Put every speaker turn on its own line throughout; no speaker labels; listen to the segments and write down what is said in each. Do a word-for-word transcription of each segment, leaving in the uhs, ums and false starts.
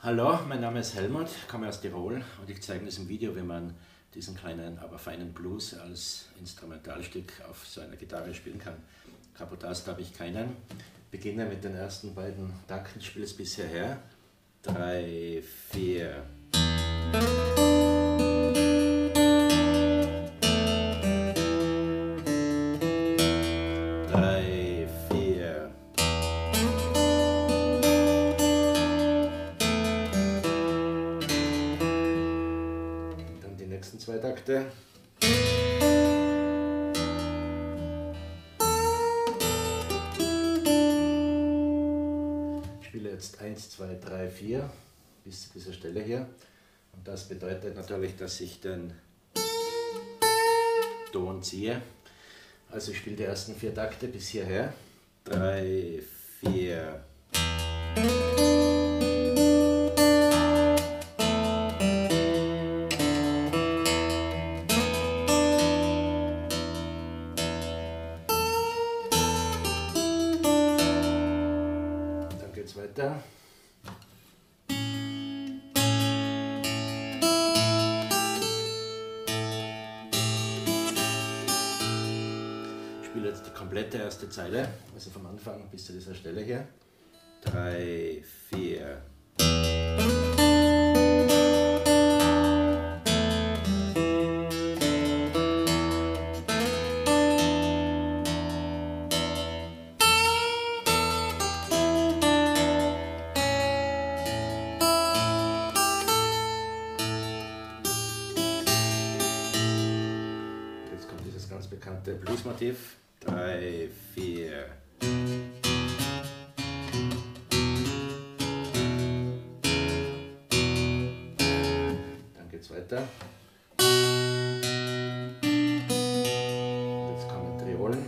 Hallo, mein Name ist Helmut, komme aus Tirol und ich zeige in diesem Video, wie man diesen kleinen, aber feinen Blues als Instrumentalstück auf so einer Gitarre spielen kann. Capotast habe ich keinen. Beginne mit den ersten beiden Takten, spiele es bis hierher. Drei, vier. Drei, vier. Dann die nächsten zwei Takte. Ich spiele jetzt eins, zwei, drei, vier bis zu dieser Stelle hier. Und das bedeutet natürlich, dass ich den Ton ziehe. Also ich spiele die ersten vier Takte bis hierher. Drei, vier. Dann geht's weiter. Ich spiele jetzt die komplette erste Zeile, also vom Anfang bis zu dieser Stelle hier. Drei, vier. Jetzt kommt dieses ganz bekannte Bluesmotiv. Drei, vier. Dann geht's weiter. Jetzt kommen Triolen.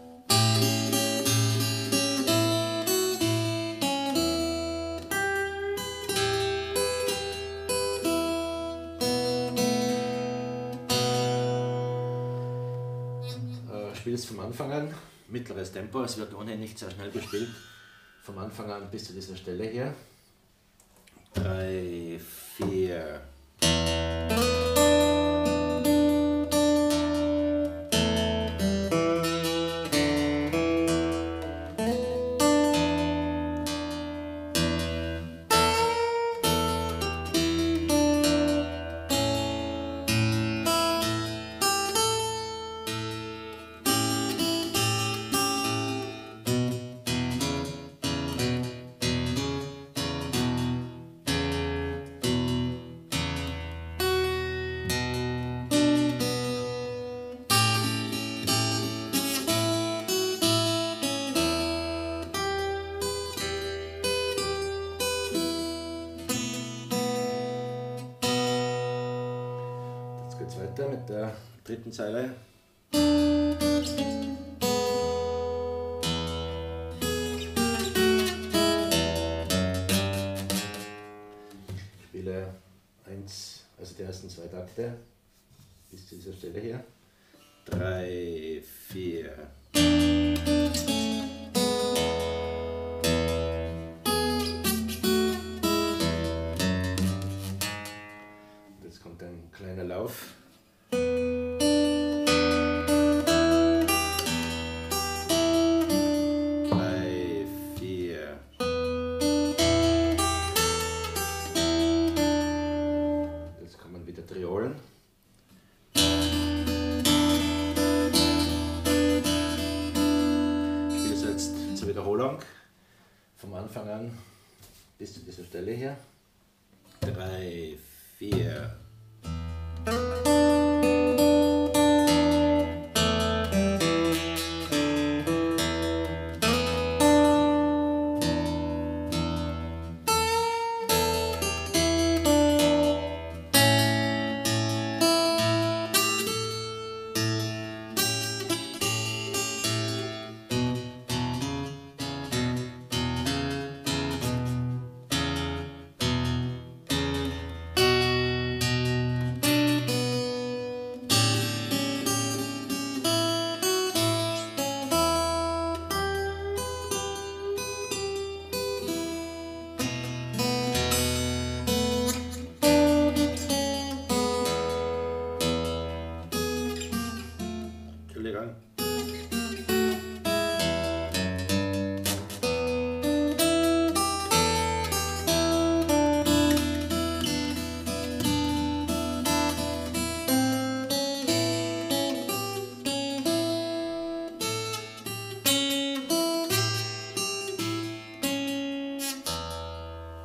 Spiele es vom Anfang an, mittleres Tempo, es wird ohnehin nicht sehr schnell gespielt, vom Anfang an bis zu dieser Stelle hier. Drei, vier. Jetzt weiter mit der dritten Zeile. Ich spiele eins, also die ersten zwei Takte bis zu dieser Stelle hier. Drei, vier. Jetzt kommt ein kleiner Lauf. Drei, vier. Jetzt kommen wieder Triolen. Ich spiele es jetzt zur Wiederholung vom Anfang an bis zu dieser Stelle hier. Drei, vier.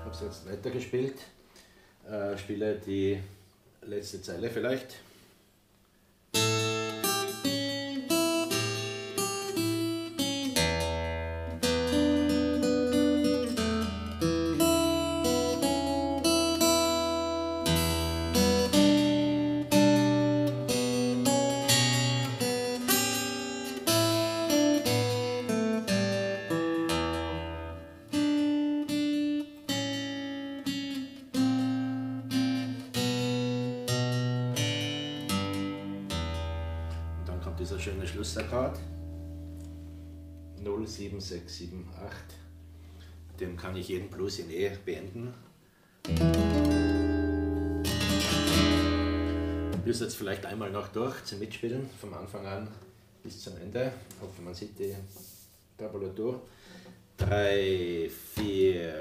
habe es jetzt weitergespielt, äh, spiele die letzte Zeile vielleicht. Kommt dieser schöne Schlussakkord null sieben sechs sieben acht, dem kann ich jeden Blues in E beenden. Ich will es jetzt vielleicht einmal noch durch zum Mitspielen, vom Anfang an bis zum Ende. Ich hoffe, man sieht die Tabulatur. drei, vier.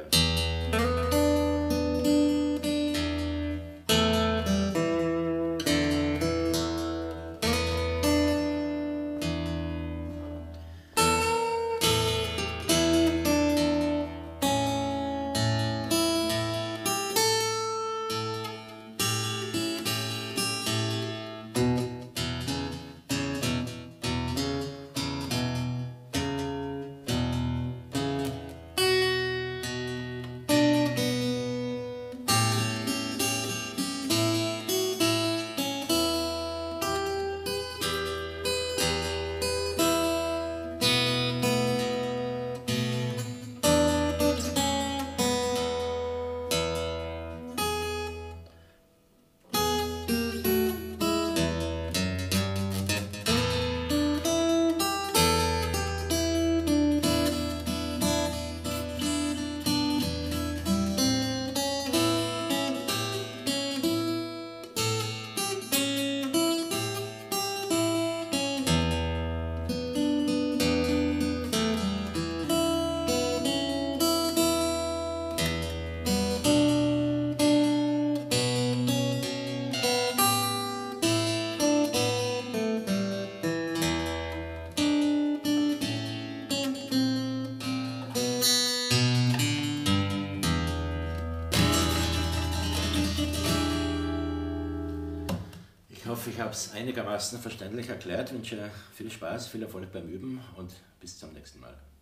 Ich hoffe, ich habe es einigermaßen verständlich erklärt. Ich wünsche viel Spaß, viel Erfolg beim Üben und bis zum nächsten Mal.